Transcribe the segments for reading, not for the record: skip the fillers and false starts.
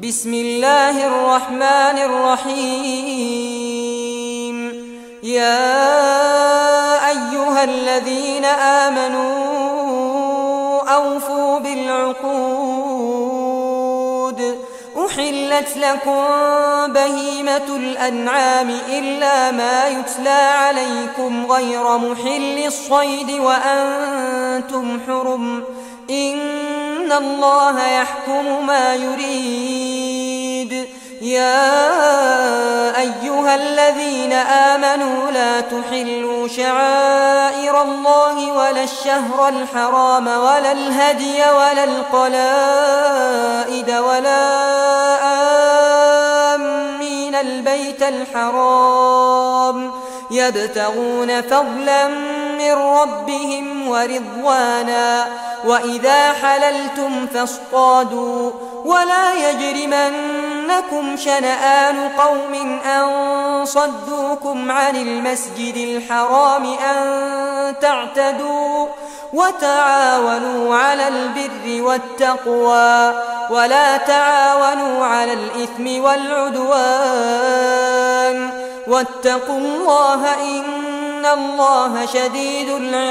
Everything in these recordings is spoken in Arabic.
بسم الله الرحمن الرحيم. يا أيها الذين آمنوا أوفوا بالعقود. أحلت لكم بهيمة الأنعام إلا ما يتلى عليكم غير محل الصيد وأنتم حرم. إن الله يحكم ما يريد. يا أيها الذين آمنوا لا تحلوا شعائر الله ولا الشهر الحرام ولا الهدي ولا القلائد ولا آمين البيت الحرام يبتغون فضلا من ربهم ورضوانا. وإذا حللتم فاصطادوا ولا يجرمنكم شنآن قوم أن صدوكم عن المسجد الحرام أن تعتدوا. وتعاونوا على البر والتقوى ولا تعاونوا على الإثم والعدوان. واتقوا الله إن الله شديد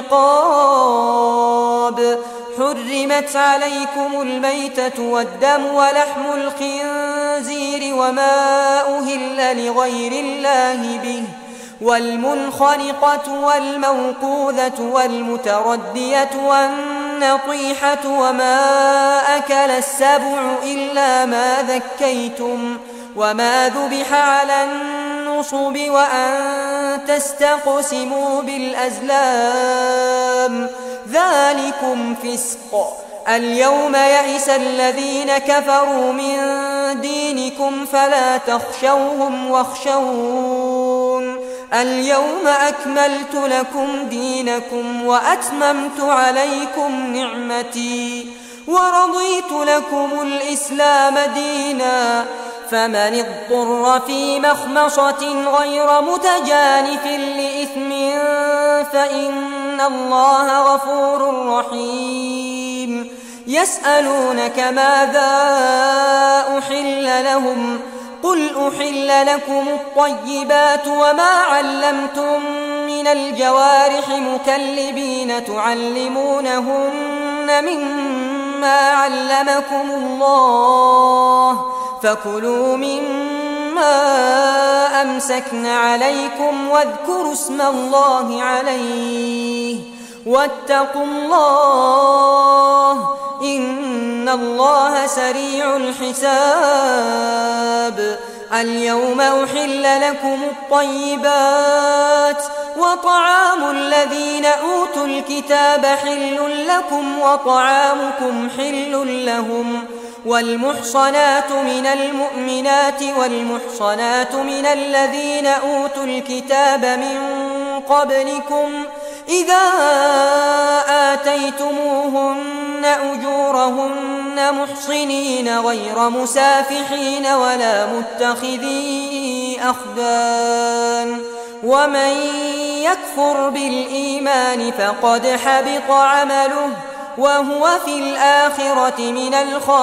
العقاب. حرمت عليكم الميتة والدم ولحم الخنزير وما أهل لغير الله به والمنخنقة والموقوذة والمتردية والنطيحة وما أكل السبع إلا ما ذكيتم وما ذبح على النصب وأن تستقسموا بالأزلام ذلكم فسق. اليوم يئس الذين كفروا من دينكم فلا تخشوهم واخشون. اليوم أكملت لكم دينكم وأتممت عليكم نعمتي ورضيت لكم الإسلام دينا. فمن اضطر في مخمصة غير متجانف لإثم فإن الله غفور رحيم. يسألونك ماذا أحل لهم قل أحل لكم الطيبات وما علمتم من الجوارح مكلبين تعلمونهن مما علمكم الله فكلوا مما أمسكن عليكم واذكروا اسم الله عليه واتقوا الله إن الله سريع الحساب. اليوم أحل لكم الطيبات وطعام الذين أوتوا الكتاب حل لكم وطعامكم حل لهم. والمحصنات من المؤمنات والمحصنات من الذين أوتوا الكتاب من قبلكم إذا آتيتموهن أجورهن محصنين غير مسافحين ولا متخذي أخدان. ومن يكفر بالإيمان فقد حبط عمله وهو في الآخرة من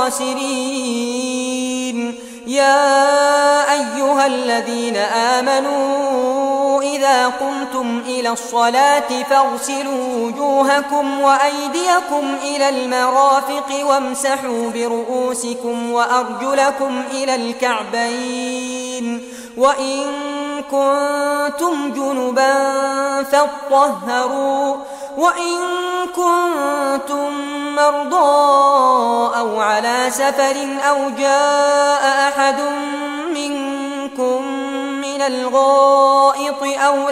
الخاسرين. يا أيها الذين آمنوا إذا قمتم إلى الصلاة فاغسلوا وجوهكم وأيديكم إلى المرافق وامسحوا برؤوسكم وأرجلكم إلى الكعبين وإن كنتم جنبا فاطهروا وإن كنتم مرضى أو على سفر أو جاء أحد منكم من الغائط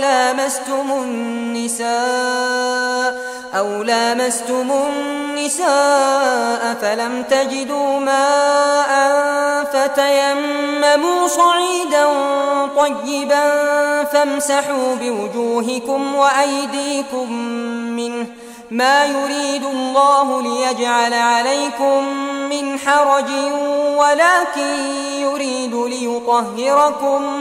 أو لامستم النساء فلم تجدوا ماء فتيمموا صعيدا طيبا فامسحوا بوجوهكم وأيديكم منه ما يريد الله ليجعل عليكم من حرج ولكن يريد ليطهركم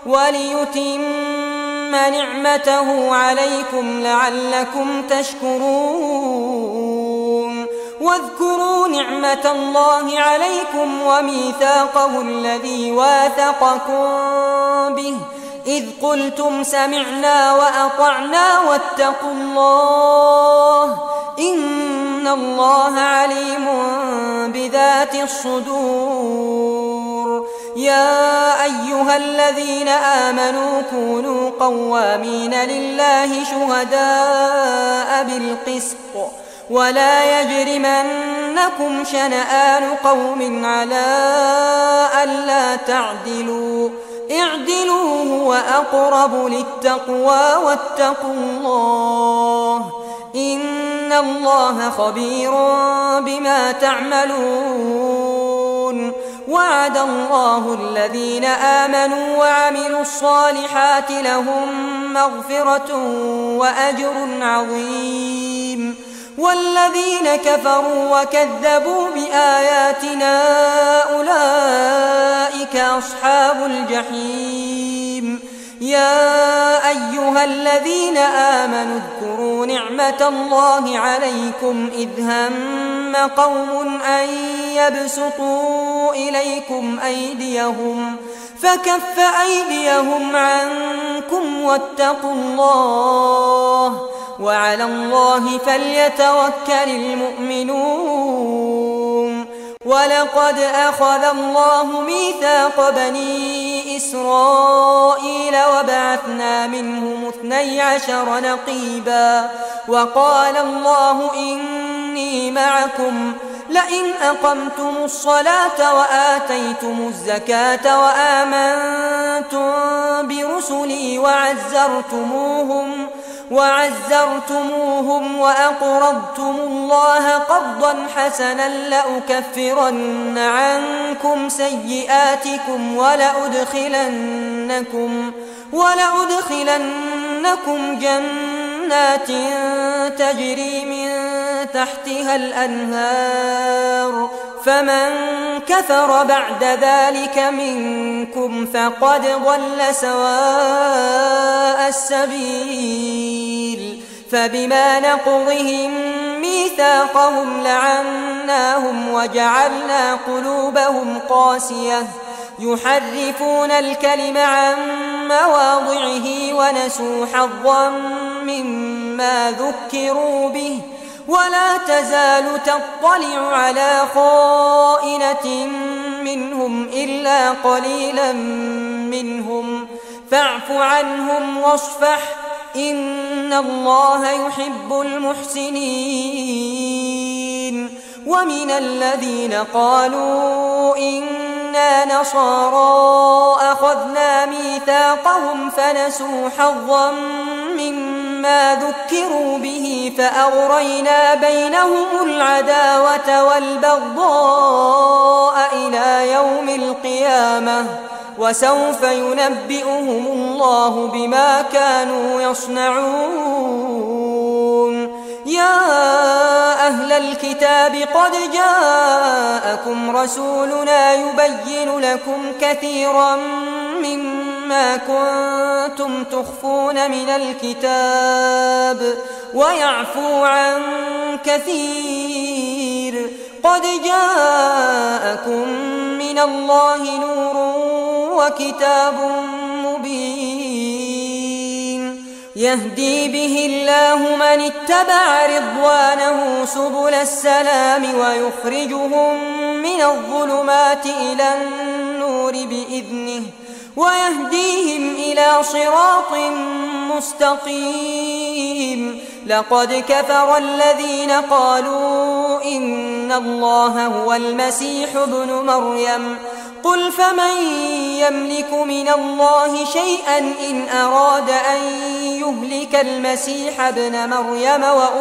وليتم نعمته عليكم لعلكم تشكرون. واذكروا نعمة الله عليكم وميثاقه الذي واثقكم به إذ قلتم سمعنا وأطعنا واتقوا الله إن الله عليم بذات الصدور. يا أيها الذين آمنوا كونوا قوامين لله شهداء بالقسط ولا يجرمنكم شنآن قوم على ألا تعدلوا اعدلوا هو أقرب للتقوى واتقوا الله إن الله خبير بما تعملون. وعد الله الذين آمنوا وعملوا الصالحات لهم مغفرة وأجر عظيم والذين كفروا وكذبوا بآياتنا أولئك أصحاب الجحيم. يا أيها الذين آمنوا اذكروا نعمة الله عليكم إذ هم قوم أن يبسطوا إليكم أيديهم فكف أيديهم عنكم واتقوا الله وعلى الله فليتوكل المؤمنون. ولقد أخذ الله ميثاق بني إسرائيل وبعثنا منهم 12 نقيبا وقال الله إني معكم لئن أقمتم الصلاة وآتيتم الزكاة وآمنتم برسلي وعزرتموهم وأقرضتم الله قرضا حسنا لأكفرن عنكم سيئاتكم ولأدخلنكم جنات تجري من تحتها الأنهار فمن كفر بعد ذلك منكم فقد ضل سواء السبيل. فبما نقضهم ميثاقهم لعناهم وجعلنا قلوبهم قاسية يحرفون الكلم عن مواضعه ونسوا حظا مما ذكروا به ولا تزال تطلع على خائنة منهم إلا قليلا منهم فاعف عنهم واصفح إن الله يحب المحسنين. ومن الذين قالوا إنا نصارى أخذنا ميثاقهم فنسوا حظا مما ذكروا به فأغرينا بينهم العداوة والبغضاء إلى يوم القيامة وسوف ينبئهم الله بما كانوا يصنعون. يا أهل الكتاب قد جاءكم رسولنا يبين لكم كثيرا مما كنتم تخفون من الكتاب ويعفو عن كثير قد جاءكم من الله نور وكتاب مبين يهدي به الله من اتبع رضوانه سبل السلام ويخرجهم من الظلمات إلى النور بإذنه ويهديهم إلى صراط مستقيم. لقد كفر الذين قالوا إن الله هو المسيح ابن مريم قل فمن يملك من الله شيئا إن أراد أن يهلك المسيح ابن مريم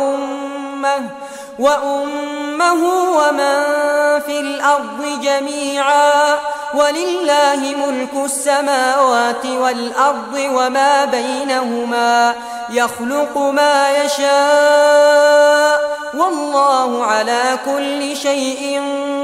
وأمه ومن في الأرض جميعا ولله ملك السماوات والأرض وما بينهما يخلق ما يشاء والله على كل شيء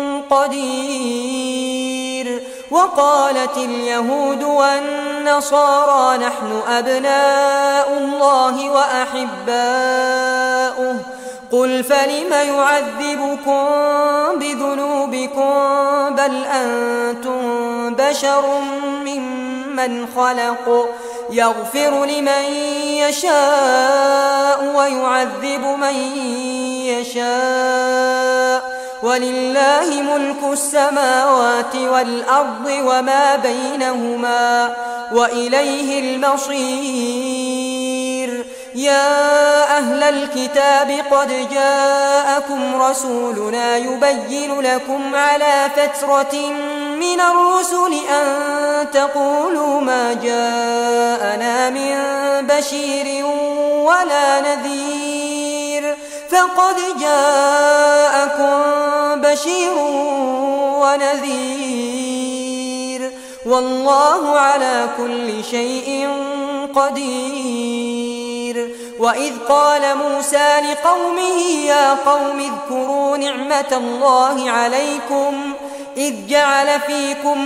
قدير. وقالت اليهود والنصارى نحن أبناء الله وأحباؤه قل فلم يعذبكم بذنوبكم بل أنتم بشر ممن خلق يغفر لمن يشاء ويعذب من يشاء ولله ملك السماوات والأرض وما بينهما وإليه المصير. يا أهل الكتاب قد جاءكم رسولنا يبين لكم على فترة من الرسل أن تقولوا ما جاءنا من بشير ولا نذير فقد جاءكم بشير ونذير والله على كل شيء قدير. وإذ قال موسى لقومه يا قوم اذكروا نعمة الله عليكم إذ جعل فيكم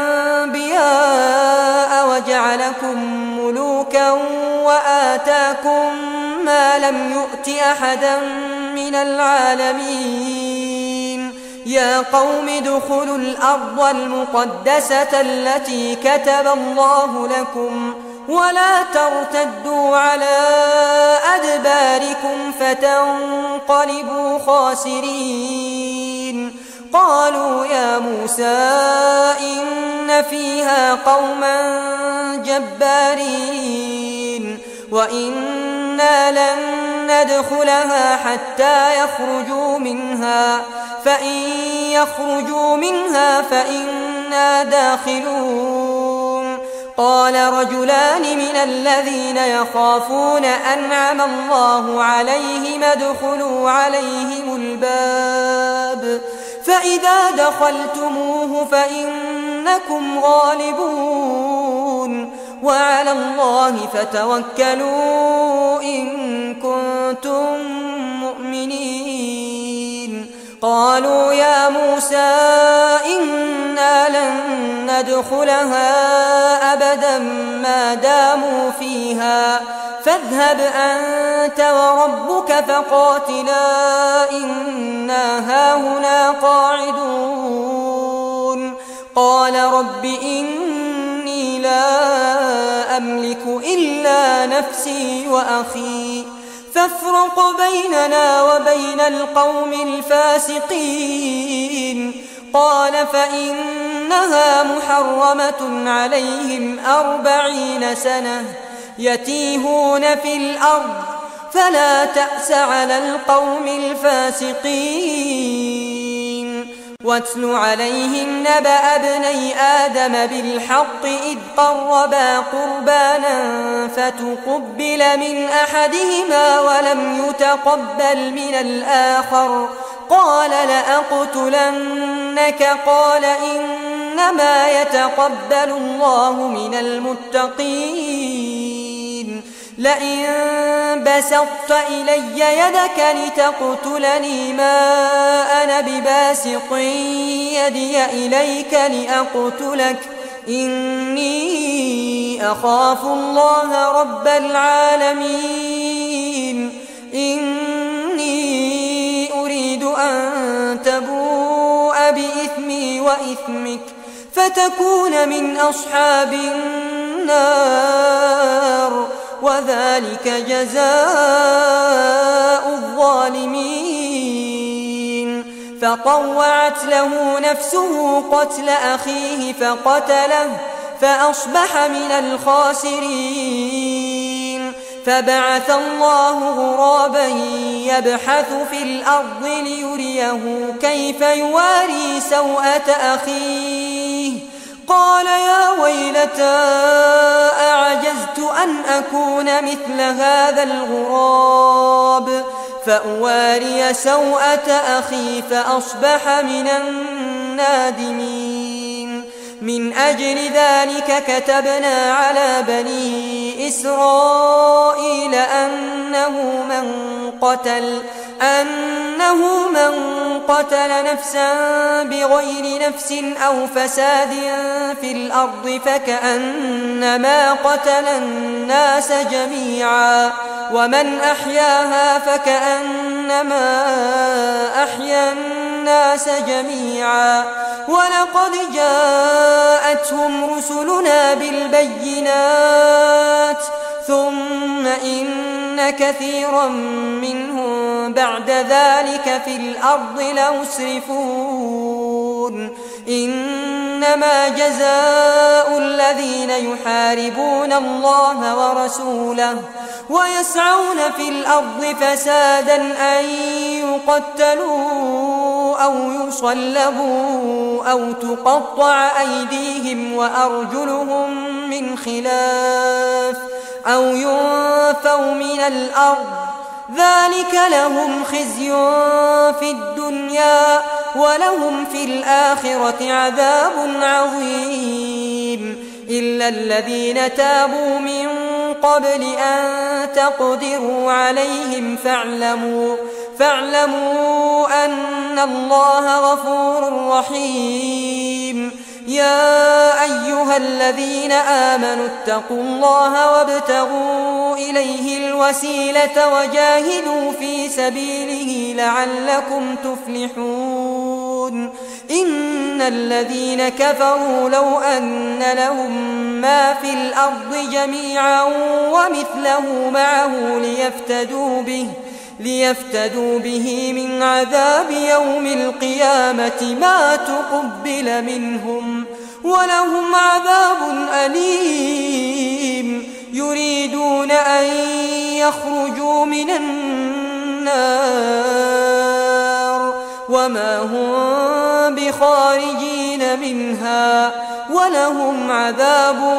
أنبياء وجعلكم ملوكا وآتاكم ما لم يؤت أحدا من العالمين. يا قوم ادخلوا الأرض المقدسة التي كتب الله لكم ولا ترتدوا على أدباركم فتنقلبوا خاسرين. قالوا يا موسى إن فيها قوما جبارين وإنا لن ندخلها حتى يخرجوا منها فإن يخرجوا منها فإنا داخلون. قال رجلان من الذين يخافون أنعم الله عليهم ادخلوا عليهم الباب فإذا دخلتموه فإنكم غالبون وعلى الله فتوكلوا إن كنتم مؤمنين. قالوا يا موسى إنا لن ندخلها أبدا ما داموا فيها فاذهب أنت وربك فقاتلا إنا هاهنا قاعدون. قال رب إني لا أملك إلا نفسي وأخي فافرق بيننا وبين القوم الفاسقين. قال فإنها محرمة عليهم 40 سنة يتيهون في الأرض فلا تأس على القوم الفاسقين. واتل عليهم نبأ ابني آدم بالحق إذ قربا قربانا فتقبل من أحدهما ولم يتقبل من الآخر قال لأقتلنك قال إنما يتقبل الله من المتقين. لئن بسطت إلي يدك لتقتلني ما أنا بباسط يدي إليك لأقتلك إني أخاف الله رب العالمين. إني أريد أن تبوء بإثمي وإثمك فتكون من أصحاب النار وذلك جزاء الظالمين. فطوعت له نفسه قتل أخيه فقتله فأصبح من الخاسرين. فبعث الله غرابا يبحث في الأرض ليريه كيف يواري سوءة أخيه قال يا ويلتى أعجزت أن أكون مثل هذا الغراب فأواري سوءة أخي فأصبح من النادمين. من أجل ذلك كتبنا على بني إسرائيل أنه من قتل نفسا بغير نفس أو فساد في الأرض فكأنما قتل الناس جميعا ومن أحياها فكأنما أحيا الناس جميعا ولقد جاءتهم رسلنا بالبينات ثم إن كثيرا منهم بعد ذلك في الأرض لمسرفون إنما جزاء الذين يحاربون الله ورسوله ويسعون في الأرض فسادا أن يقتلوا أو يصلبوا أو تقطع أيديهم وأرجلهم من خلاف أو ينفوا من الأرض ذلك لهم خزي في الدنيا ولهم في الآخرة عذاب عظيم إلا الذين تابوا من قبل أن تقدروا عليهم فاعلموا أن الله غفور رحيم يا أيها الذين آمنوا اتقوا الله وابتغوا إليه الوسيلة وجاهدوا في سبيله لعلكم تفلحون إن الذين كفروا لو أن لهم ما في الأرض جميعا ومثله معه ليفتدوا به من عذاب يوم القيامة ما تقبل منهم ولهم عذاب أليم يريدون أن يخرجوا من النار وما هم بخارجين منها ولهم عذاب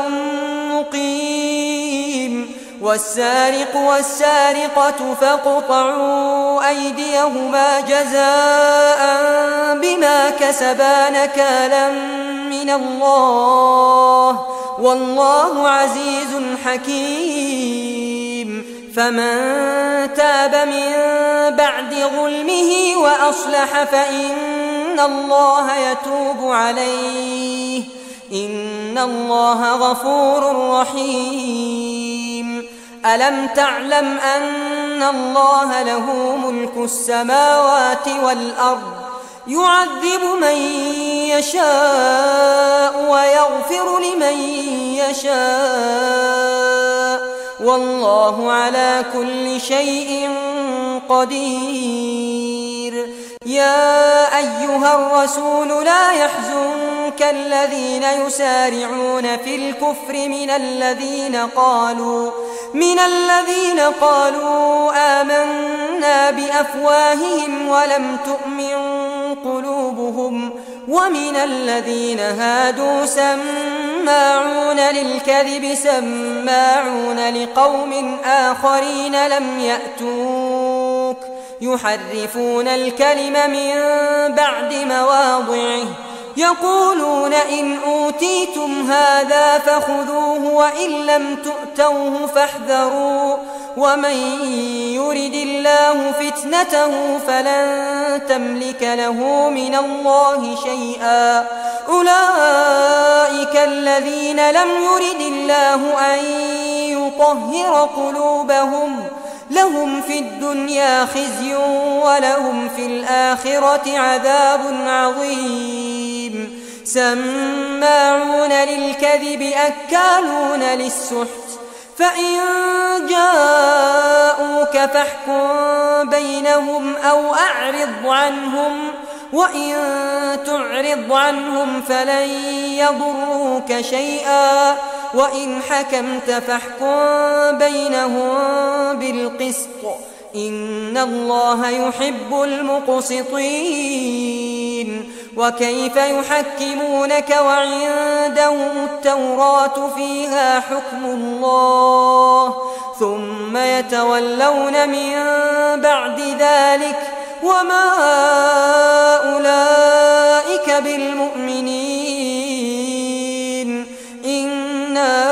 مقيم والسارق والسارقة فاقطعوا أيديهما جزاء بما كسبا نكالا من الله والله عزيز حكيم فمن تاب من بعد ظلمه وأصلح فإن الله يتوب عليه إن الله غفور رحيم ألم تعلم أن الله له ملك السماوات والأرض يعذب من يشاء ويغفر لمن يشاء والله على كل شيء قدير يا أيها الرسول لا يحزنك الذين يسارعون في الكفر من الذين قالوا آمنا بأفواههم ولم تؤمن قلوبهم ومن الذين هادوا سماعون للكذب سماعون لقوم آخرين لم يأتوك يحرفون الكلم من بعد مواضعه يقولون إن أوتيتم هذا فخذوه وإن لم تؤتوه فاحذروا ومن يرد الله فتنته فلن تملك له من الله شيئا أولئك الذين لم يرد الله أن يطهر قلوبهم لهم في الدنيا خزي ولهم في الآخرة عذاب عظيم سماعون للكذب أكالون للسحت فإن جاءوك فاحكم بينهم أو أعرض عنهم وإن تعرض عنهم فلن يضروك شيئا وإن حكمت فاحكم بينهم بالقسط إن الله يحب المقسطين وكيف يحكمونك وعندهم التوراة فيها حكم الله ثم يتولون من بعد ذلك وما أولئك بالمؤمنين إنا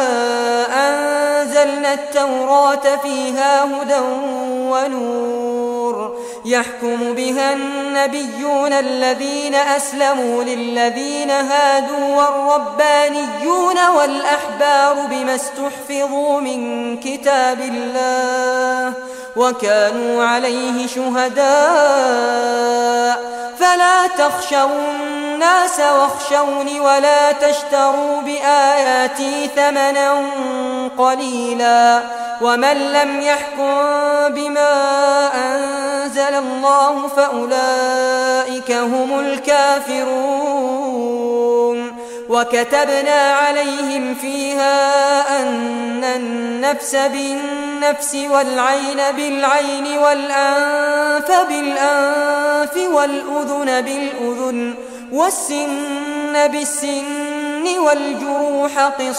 أنزلنا التوراة فيها هدى ونور يحكم بها النبيون الذين أسلموا للذين هادوا والربانيون والأحبار بما استحفظوا من كتاب الله وكانوا عليه شهداء فلا تخشوا الناس واخشوني ولا تشتروا بآياتي ثمنا قليلا ومن لم يحكم بما أنزل الله فأولئك هم الكافرون وكتبنا عليهم فيها أن النفس بالنفس والعين بالعين والأنف بالأنف والأذن بالأذن والسن بالسن والجروح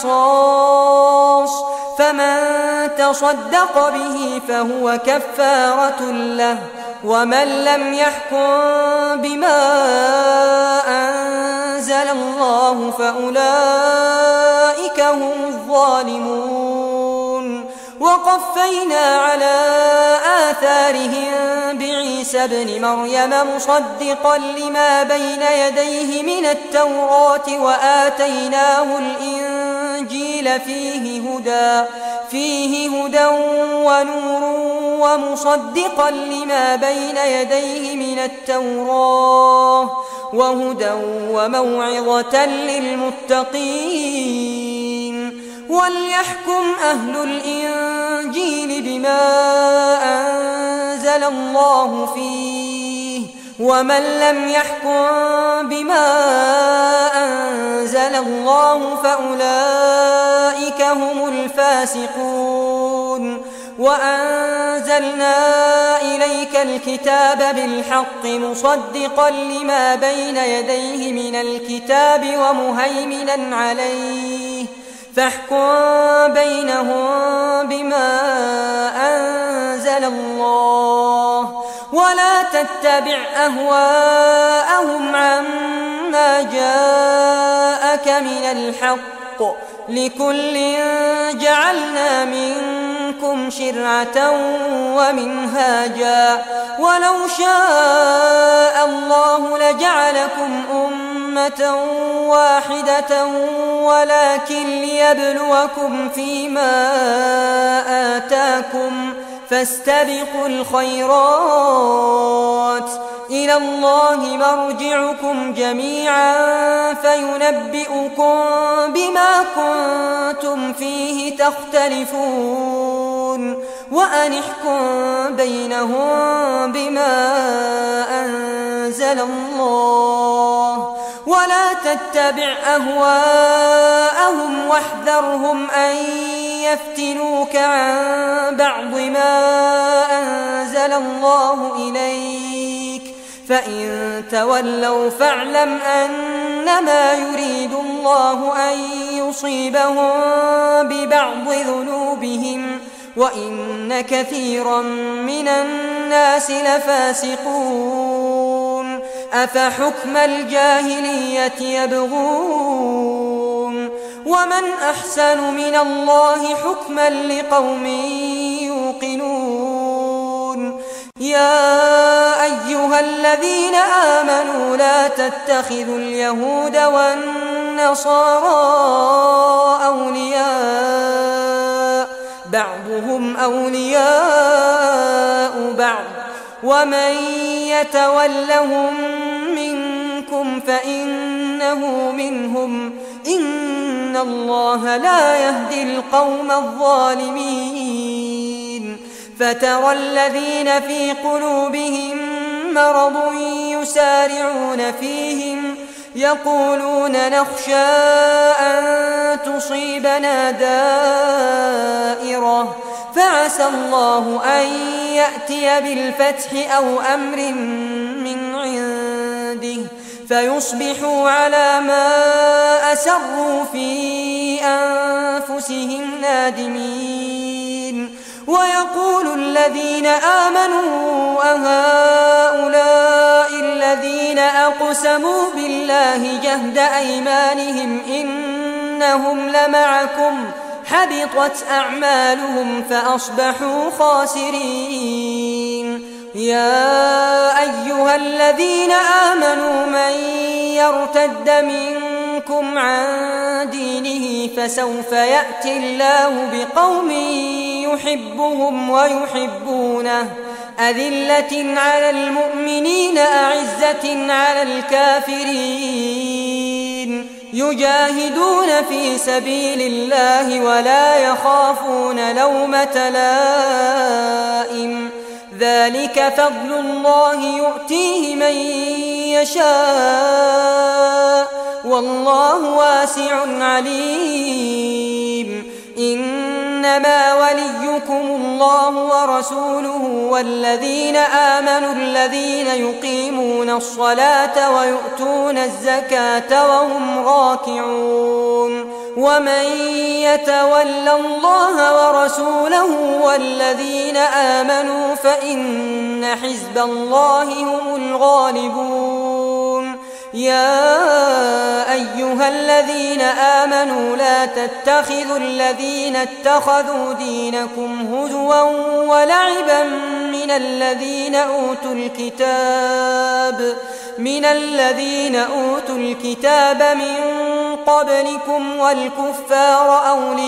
قصاص فمن تصدق به فهو كفارة له ومن لم يحكم بما أنزل الله فأولئك هم الظالمون وقفينا على آثارهم بعيسى ابن مريم مصدقا لما بين يديه من التوراة وآتيناه الإنجيل فيه هدى ونور ومصدقا لما بين يديه من التوراة وهدى وموعظة للمتقين وليحكم أهل الإنجيل بما أنزل الله فيه ومن لم يحكم بما أنزل الله فأولئك هم الفاسقون وأنزلنا إليك الكتاب بالحق مصدقا لما بين يديه من الكتاب ومهيمنا عليه فاحكم بينهم بما أنزل الله ولا تتبع أهواءهم عما جاءك من الحق لكل جعلنا منكم شرعة ومنهاجا ولو شاء الله لجعلكم أمة واحدة ولكن ليبلوكم فيما آتاكم فاستبقوا الخيرات إلى الله مرجعكم جميعا فينبئكم بما كنتم فيه تختلفون وأن احكم بينهم بما أنزل الله ولا تتبع أهواءهم واحذرهم أن يفتنوك عن بعض ما أنزل الله إليك فإن تولوا فاعلم أنما يريد الله أن يصيبهم ببعض ذنوبهم وإن كثيرا من الناس لفاسقون أفحكم الجاهلية يبغون ومن أحسن من الله حكما لقوم يوقنون يا أيها الذين آمنوا لا تتخذوا اليهود والنصارى أولياء بعضهم أولياء بعض ومن يتولهم منكم فإنه منهم إن الله لا يهدي القوم الظالمين فترى الذين في قلوبهم مرض يسارعون فيهم يقولون نخشى أن تصيبنا دائرة فعسى الله أن يأتي بالفتح أو أمر من عنده فيصبحوا على ما أسروا في أنفسهم نادمين ويقول الذين آمنوا أهؤلاء الذين أقسموا بالله جهد أيمانهم إنهم لمعكم حبطت أعمالهم فأصبحوا خاسرين يا أيها الذين آمنوا من يرتد منكم عن دينه فسوف يأتي الله بقوم يحبهم ويحبونه أذلة على المؤمنين أعزة على الكافرين يجاهدون في سبيل الله ولا يخافون لومة لائم ذلك فضل الله يؤتيه من يشاء والله واسع عليم إنما وليكم الله ورسوله والذين آمنوا الذين يقيمون الصلاة ويؤتون الزكاة وهم راكعون ومن يتول الله ورسوله والذين آمنوا فإن حزب الله هم الغالبون يا أيها الذين آمنوا لا تتخذوا الذين اتخذوا دينكم هزوا ولعبا من الذين أوتوا الكتاب من قبلكم والكفار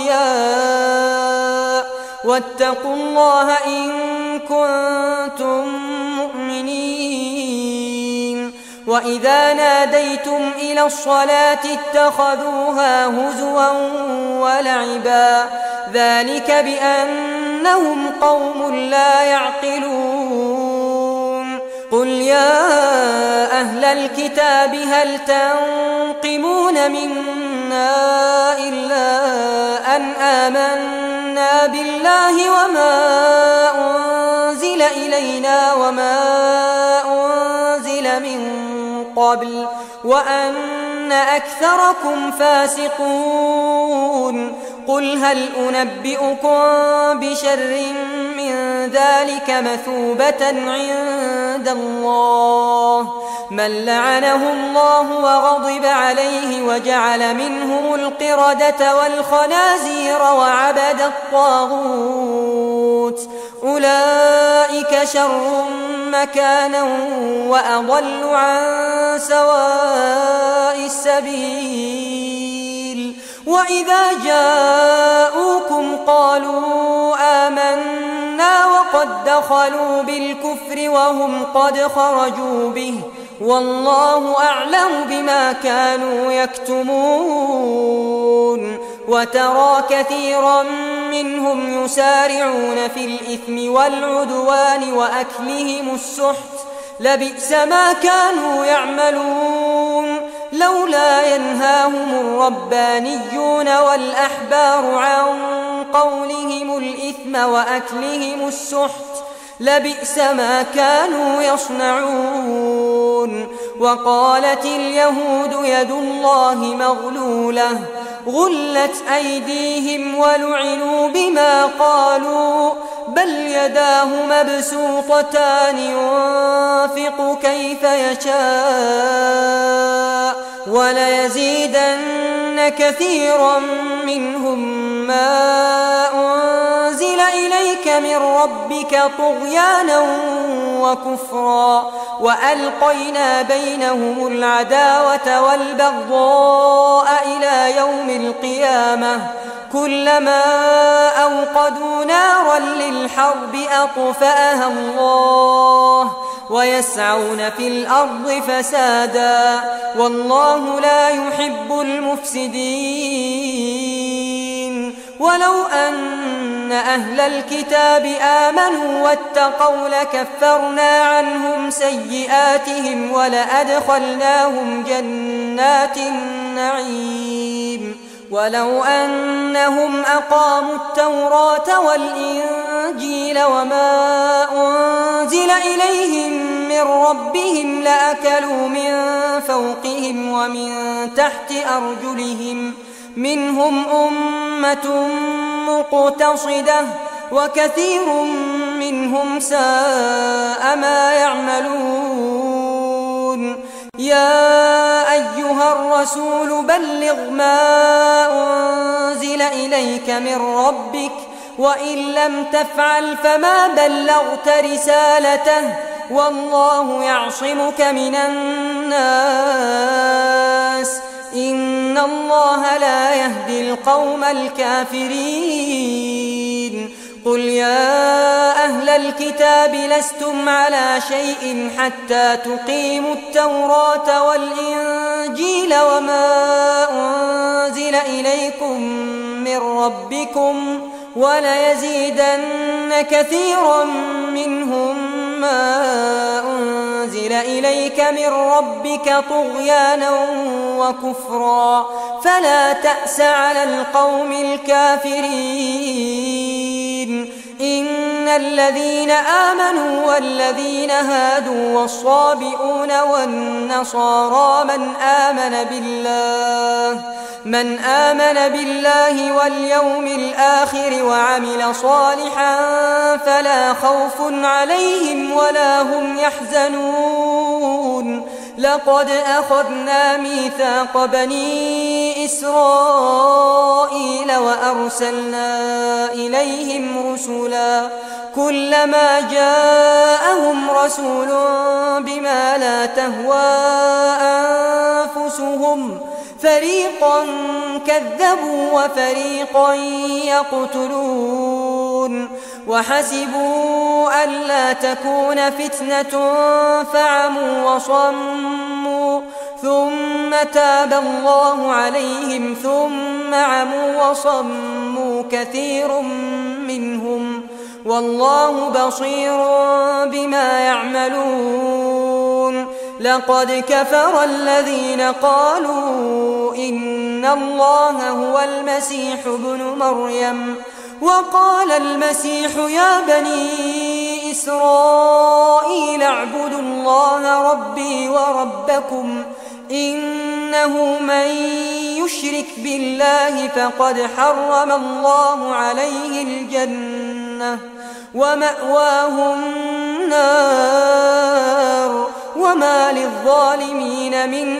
أولياء واتقوا الله إن كنتم مؤمنين وإذا ناديتم إلى الصلاة اتخذوها هزوا ولعبا ذلك بأنهم قوم لا يعقلون قل يا أهل الكتاب هل تنقمون منا إلا أن آمنا بالله وما أنزل إلينا وما أنزل من قبل وأن أكثركم فاسقون قل هل أنبئكم بشر من ذلك مثوبة عند الله من لعنه الله وغضب عليه وجعل منهم القردة والخنازير وعبد الطاغوت أولئك شر مكانا وأضل عن سواء السبيل وإذا جاءوكم قالوا آمنا وقد دخلوا بالكفر وهم قد خرجوا به والله أعلم بما كانوا يكتمون وترى كثيرا منهم يسارعون في الإثم والعدوان وأكلهم السحت لبئس ما كانوا يعملون لولا ينهاهم الربانيون والأحبار عن قولهم الإثم وأكلهم السحت لبئس ما كانوا يصنعون وقالت اليهود يد الله مغلولة غلت أيديهم ولعنوا بما قالوا بل يداه مبسوطتان ينفق كيف يشاء وليزيدن كثيرا منهم ما أنزل إليك من ربك طغيانا وكفرا وألقينا بينهم العداوة والبغضاء إلى يوم القيامة كلما أوقدوا نارا للحرب أطفأها الله ويسعون في الأرض فسادا والله لا يحب المفسدين ولو أن أهل الكتاب آمنوا واتقوا لكفرنا عنهم سيئاتهم ولأدخلناهم جنات النعيم ولو أنهم أقاموا التوراة والإنجيل وما أنزل إليهم من ربهم لأكلوا من فوقهم ومن تحت أرجلهم منهم أمة مقتصدة وكثير منهم ساء ما يعملون يا أيها الرسول بلغ ما أنزل إليك من ربك وإن لم تفعل فما بلغت رسالته والله يعصمك من الناس إن الله لا يهدي القوم الكافرين قل يا أهل الكتاب لستم على شيء حتى تقيموا التوراة والإنجيل وما أنزل إليكم من ربكم وليزيدن كثيرا منهم ما أنزل إليك من ربك طغيانا وكفرا فلا تأس على القوم الكافرين إن الذين آمنوا والذين هادوا والصابئون والنصارى من آمن بالله واليوم الآخر وعمل صالحا فلا خوف عليهم ولا هم يحزنون لقد أخذنا ميثاق بني إسرائيل وأرسلنا إليهم رسلا كلما جاءهم رسول بما لا تهوى أنفسهم فريقا كذبوا وفريقا يقتلون وحسبوا ألا تكون فتنة فعموا وصموا ثم تاب الله عليهم ثم عموا وصموا كثير منهم والله بصير بما يعملون لقد كفر الذين قالوا إن الله هو المسيح ابن مريم وقال المسيح يا بني إسرائيل اعبدوا الله ربي وربكم إنه من يشرك بالله فقد حرم الله عليه الجنة ومأواه النار وما للظالمين من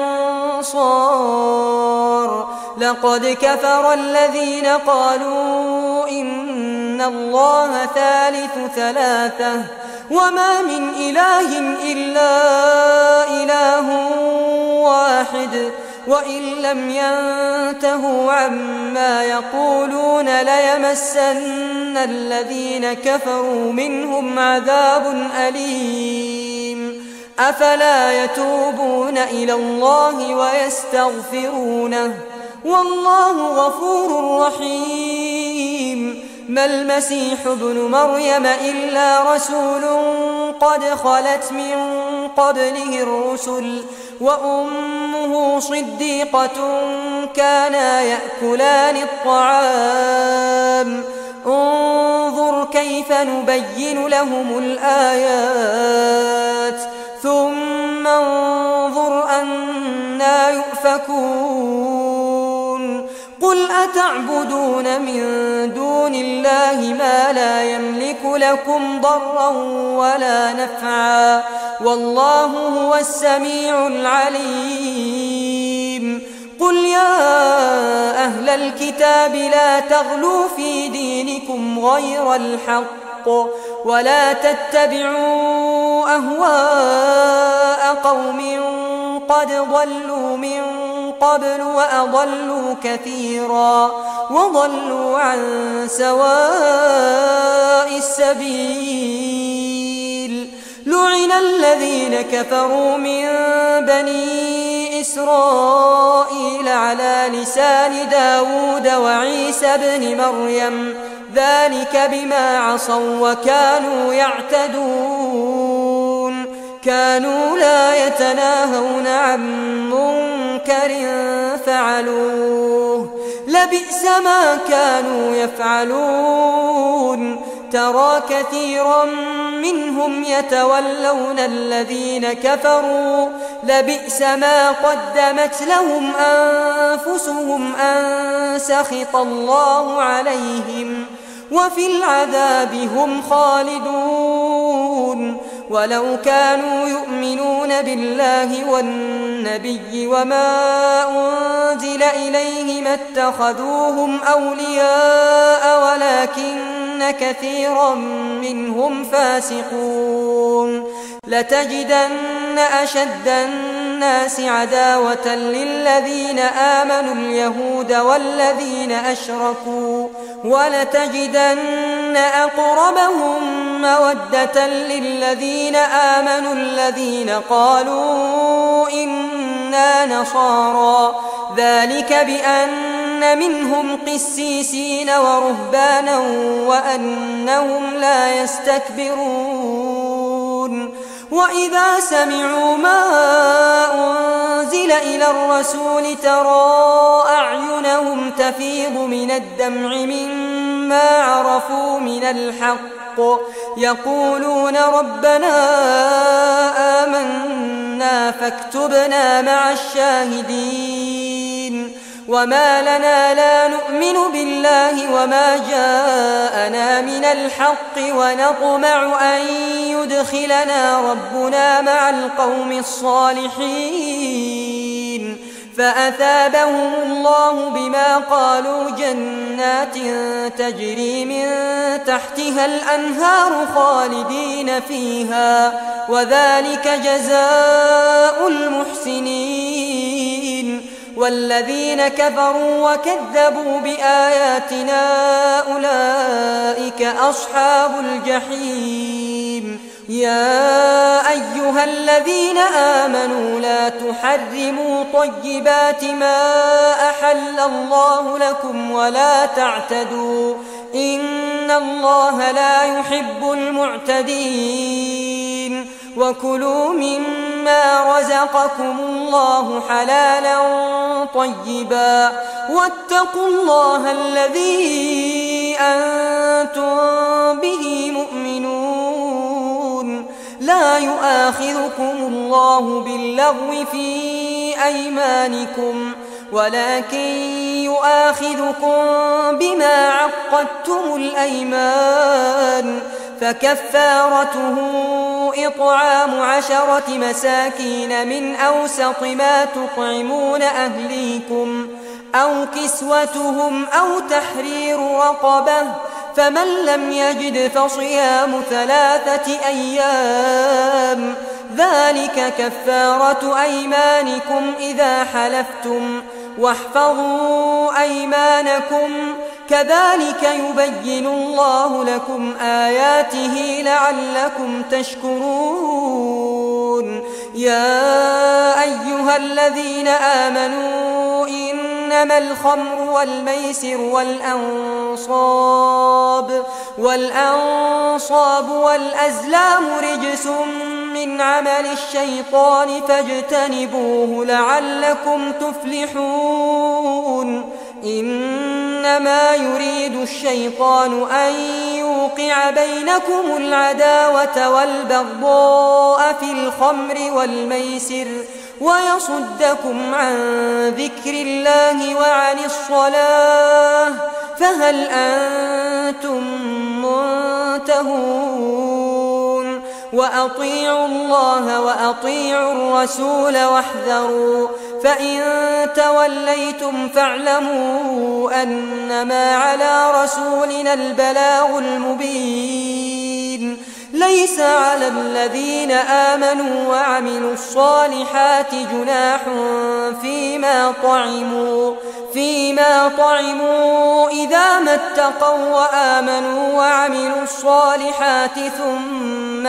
أنصار لقد كفر الذين قالوا إن الله ثالث ثلاثة وما من إله إلا إله واحد وإن لم ينتهوا عما يقولون ليمسن الذين كفروا منهم عذاب أليم أفلا يتوبون إلى الله ويستغفرونه والله غفور رحيم ما المسيح ابن مريم إلا رسول قد خلت من قبله الرسل وأمه صديقة كانا يأكلان الطعام انظر كيف نبين لهم الآيات ثم انظر أنا يؤفكون قل أتعبدون من دون الله ما لا يملك لكم ضرا ولا نفعا والله هو السميع العليم قل يا أهل الكتاب لا تغلوا في دينكم غير الحق ولا تتبعوا أهواء قوم قد ضلوا من قبل وأضلوا كثيرا وضلوا عن سواء السبيل لعن الذين كفروا من بني إسرائيل على لسان داود وعيسى بن مريم ذلك بما عصوا وكانوا يعتدون كانوا لا يتناهون عن منكر فعلوه لبئس ما كانوا يفعلون ترى كثيرا منهم يتولون الذين كفروا لبئس ما قدمت لهم أنفسهم أن سخط الله عليهم وفي العذاب هم خالدون ولو كانوا يؤمنون بالله والنبي النبي وما أنزل إليه ما اتخذوهم أولياء ولكن كثيرا منهم فاسقون لتجدن أشد الناس عداوة للذين آمنوا اليهود والذين أشركوا ولتجدن أقربهم مودة للذين آمنوا الذين قالوا إنا نصارى ذلك بأن منهم قسيسين ورهبانا وأنهم لا يستكبرون وإذا سمعوا ما أنزل إلى الرسول ترى أعينهم تفيض من الدمع مما عرفوا من الحق يقولون ربنا آمنا فاكتبنا مع الشاهدين وما لنا لا نؤمن بالله وما جاءنا من الحق ونطمع أن يدخلنا ربنا مع القوم الصالحين فأثابهم الله بما قالوا جنات تجري من تحتها الأنهار خالدين فيها وذلك جزاء المحسنين والذين كفروا وكذبوا بآياتنا أولئك أصحاب الجحيم يا أيها الذين آمنوا لا تحرموا طيبات ما أحل الله لكم ولا تعتدوا إن الله لا يحب المعتدين وكلوا مما رزقكم الله حلالا طيبا واتقوا الله الذي أنتم به مؤمنون لا يؤاخذكم الله باللغو في أيمانكم ولكن يؤاخذكم بما عقدتم الأيمان فكفارته إطعام 10 مساكين من أوسط ما تطعمون أهليكم أو كسوتهم أو تحرير رقبة فمن لم يجد فصيام 3 أيام ذلك كفارة أيمانكم إذا حلفتم واحفظوا أيمانكم كذلك يبين الله لكم آياته لعلكم تشكرون يا أيها الذين آمنوا إنما الخمر والميسر والأنصاب والأزلام رجس من عمل الشيطان فاجتنبوه لعلكم تفلحون إنما يريد الشيطان أن يوقع بينكم العداوة والبغضاء في الخمر والميسر ويصدكم عن ذكر الله وعن الصلاة فهل أنتم منتهون وأطيعوا الله وأطيعوا الرسول واحذروا فإن توليتم فاعلموا أنما على رسولنا البلاغ المبين ليس على الذين آمنوا وعملوا الصالحات جناح فيما طعموا إذا ما اتقوا وآمنوا وعملوا الصالحات ثم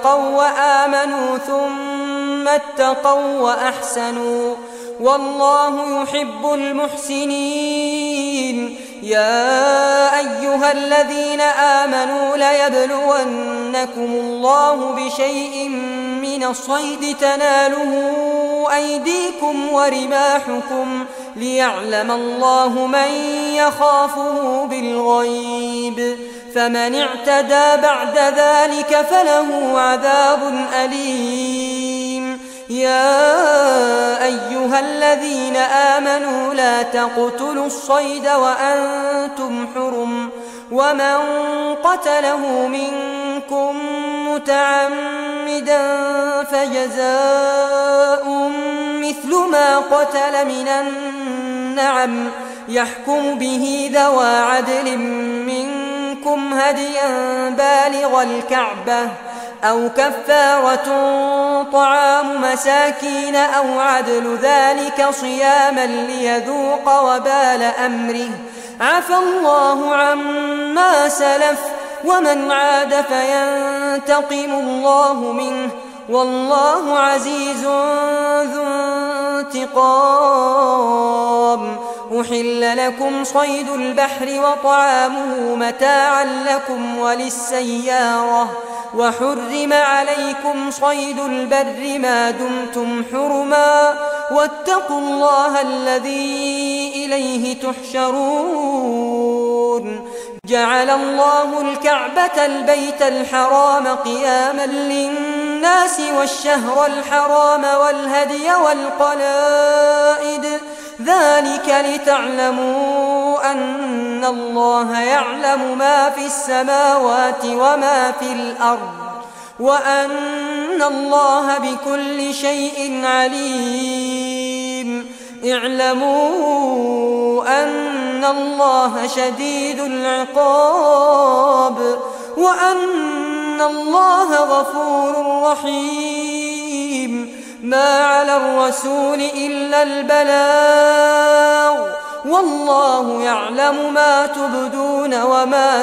اتقوا وأحسنوا والله يحب المحسنين يا أيها الذين آمنوا ليبلونكم الله بشيء من الصيد تناله أيديكم ورماحكم ليعلم الله من يخافه بالغيب فمن اعتدى بعد ذلك فله عذاب أليم يا أيها الذين آمنوا لا تقتلوا الصيد وأنتم حرم ومن قتله منكم متعمدا فجزاء مثل ما قتل من النعم يحكم به ذوى عدل منكم هديا بالغ الكعبة أو كفارة طعام مساكين أو عدل ذلك صياما ليذوق وبال أمره عفى الله عما سلف ومن عاد فينتقم الله منه والله عزيز ذو انتقام. أحل لكم صيد البحر وطعامه متاعا لكم وللسيارة وحرم عليكم صيد البر ما دمتم حرما واتقوا الله الذي إليه تحشرون. جعل الله الكعبة البيت الحرام قياما للناس والشهر الحرام والهدي والقلائد ذلك لتعلموا أن الله يعلم ما في السماوات وما في الأرض وأن الله بكل شيء عليم. اعلموا أن الله شديد العقاب وأن الله غفور رحيم. ما على الرسول إلا البلاغ والله يعلم ما تبدون وما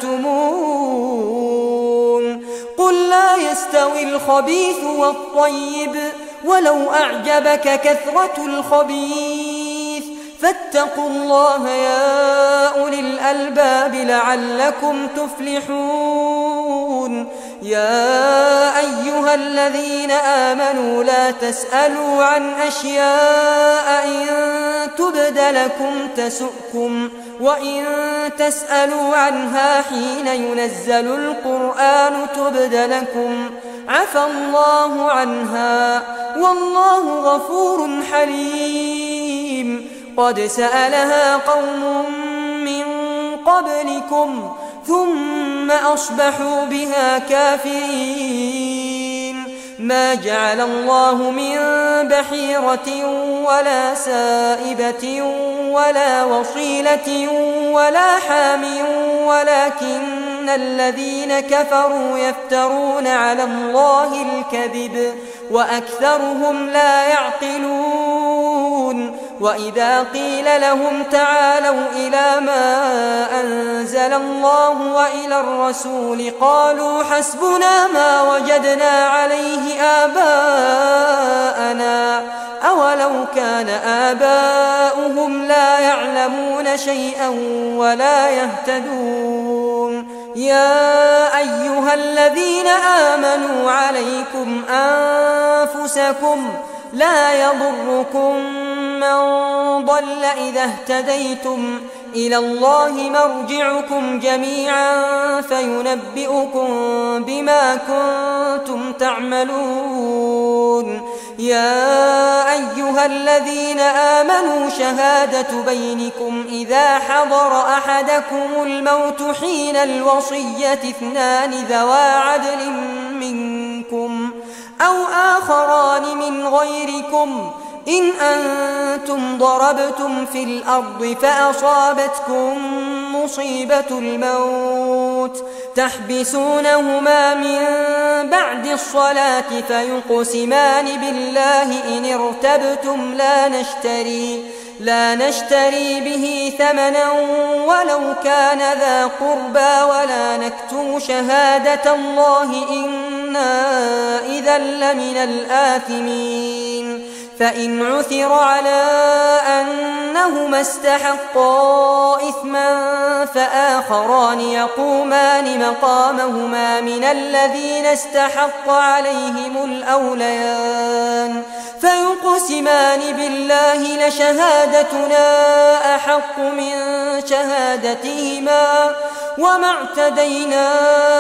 تكتمون. قل لا يستوي الخبيث والطيب ولو أعجبك كثرة الخبيث فاتقوا الله يا أولي الألباب لعلكم تفلحون. يا أيها الذين آمنوا لا تسألوا عن أشياء إن تبد لكم تسؤكم وإن تسألوا عنها حين ينزل القرآن تبد لكم عفى الله عنها والله غفور حليم. قد سألها قوم من قبلكم ثم أصبحوا بها كافرين. ما جعل الله من بحيرة ولا سائبة ولا وصيلة ولا حام ولكن الذين كفروا يفترون على الله الكذب وأكثرهم لا يعقلون. وإذا قيل لهم تعالوا إلى ما أنزل الله وإلى الرسول قالوا حسبنا ما وجدنا عليه آباءنا أولو كان آباؤهم لا يعلمون شيئا ولا يهتدون. يا أيها الذين آمنوا عليكم أنفسكم لا يضركم من ضل إذا اهتديتم إلى الله مرجعكم جميعا فينبئكم بما كنتم تعملون. يا أيها الذين آمنوا شهادة بينكم إذا حضر أحدكم الموت حين الوصية اثنان ذوى عدل منكم أو آخران من غيركم إن أنتم ضربتم في الأرض فأصابتكم مصيبة الموت تحبسونهما من بعد الصلاة فيقسمان بالله إن ارتبتم لا نشتري به ثمنا ولو كان ذا قربى ولا نكتم شهادة الله إنا إذا لمن الآثمين. فإن عثر على أنهما استحقا إثما فآخران يقومان مقامهما من الذين استحق عليهم الأوليان فيقسمان بالله لشهادتنا أحق من شهادتهما وما اعتدينا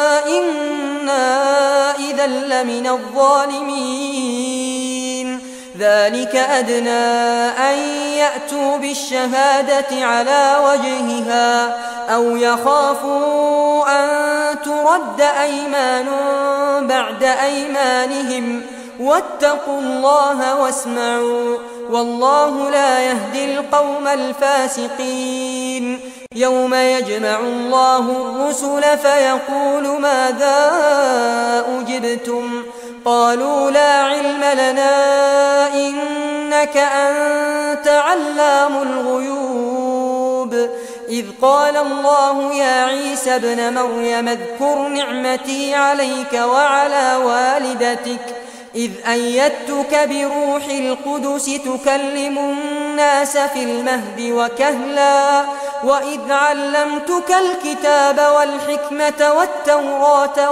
إنا إذا لمن الظالمين. ذلك أدنى أن يأتوا بالشهادة على وجهها أو يخافوا أن ترد أيمان بعد أيمانهم واتقوا الله واسمعوا والله لا يهدي القوم الفاسقين يوم يجمع الله الرسل فيقول ماذا أجبتم قالوا لا علم لنا إنك أنت علام الغيوب إذ قال الله يا عيسى ابن مريم اذكر نعمتي عليك وعلى والدتك إذ أيدتك بروح القدس تكلم الناس في المهد وكهلا وإذ علمتك الكتاب والحكمة والتوراة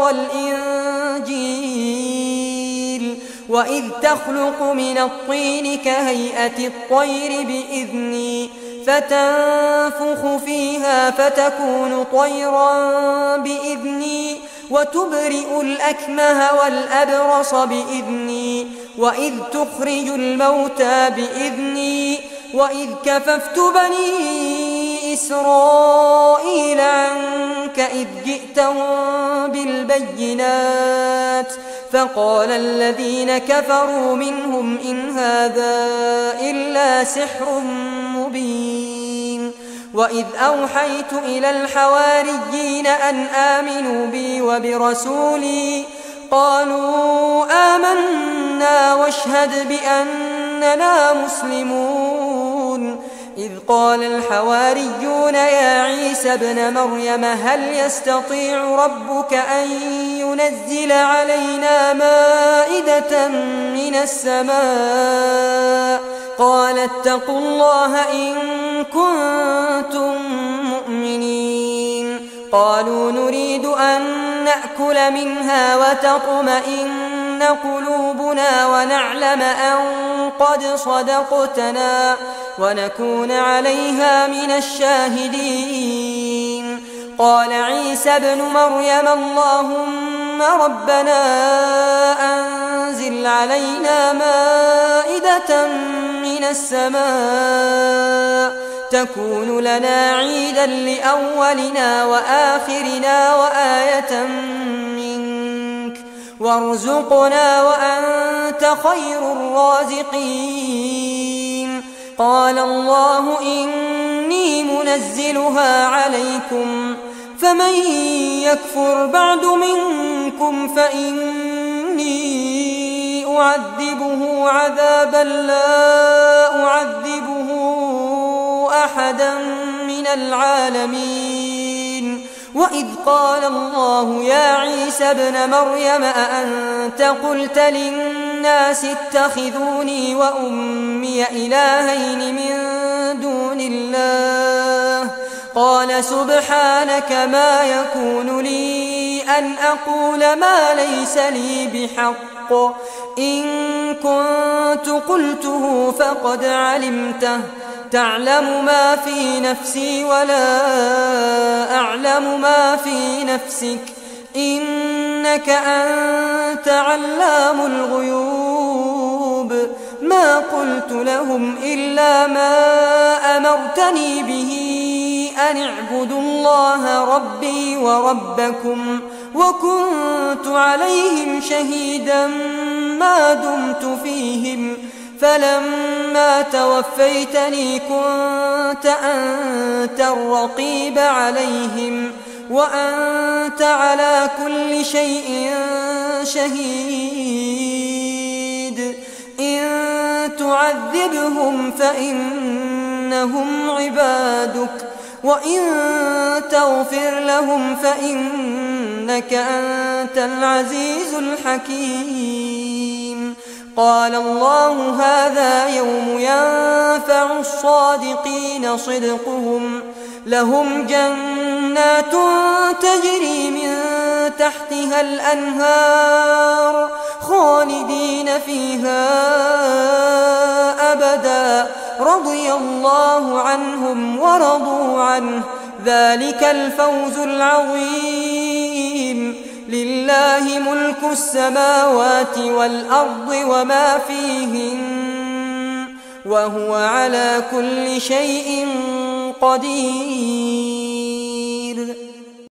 والإنجيل وإذ تخلق من الطين كهيئة الطير بإذني فتنفخ فيها فتكون طيرا بإذني وتبرئ الأكمه والأبرص بإذني وإذ تخرج الموتى بإذني وإذ كففت بني إسرائيل عنك إذ جئتهم بالبينات فقال الذين كفروا منهم إن هذا إلا سحر مبين وإذ أوحيت إلى الحواريين أن آمنوا بي وبرسولي قالوا آمنا واشهد بأننا مسلمون إذ قال الحواريون يا عيسى ابن مريم هل يستطيع ربك أن ينزل علينا مائدة من السماء قال اتقوا الله إن كنتم مؤمنين قالوا نريد أن نأكل منها وتطمئن قلوبنا ونعلم أن قد صدقتنا ونكون عليها من الشاهدين قال عيسى ابن مريم اللهم ربنا أنزل علينا مائدة من السماء تكون لنا عيدا لأولنا وآخرنا وآية منك وارزقنا وأنت خير الرازقين قال الله إني منزلها عليكم فمن يكفر بعد منكم فإني أعذبه عذابا لا أعذبه أحدا من العالمين وإذ قال الله يا عيسى ابن مريم أأنت قلت للناس اتخذوني وأمي إلهين من دون الله قال سبحانك ما يكون لي أن أقول ما ليس لي بحق إن كنت قلته فقد علمته تعلم ما في نفسي ولا أعلم ما في نفسك إنك أنت علام الغيوب ما قلت لهم إلا ما أمرتني به أن اعبدوا الله ربي وربكم وكنت عليهم شهيدا ما دمت فيهم فلما توفيتني كنت أنت الرقيب عليهم وأنت على كل شيء شهيد إن تعذبهم فإنهم عبادك وإن تغفر لهم فإنك أنت العزيز الحكيم قال الله هذا يوم ينفع الصادقين صدقهم لهم جنات تجري من تحتها الأنهار خالدين فيها أبدا رضي الله عنهم ورضوا عنه ذلك الفوز العظيم لله ملك السماوات والأرض وما فيهن وهو على كل شيء قدير.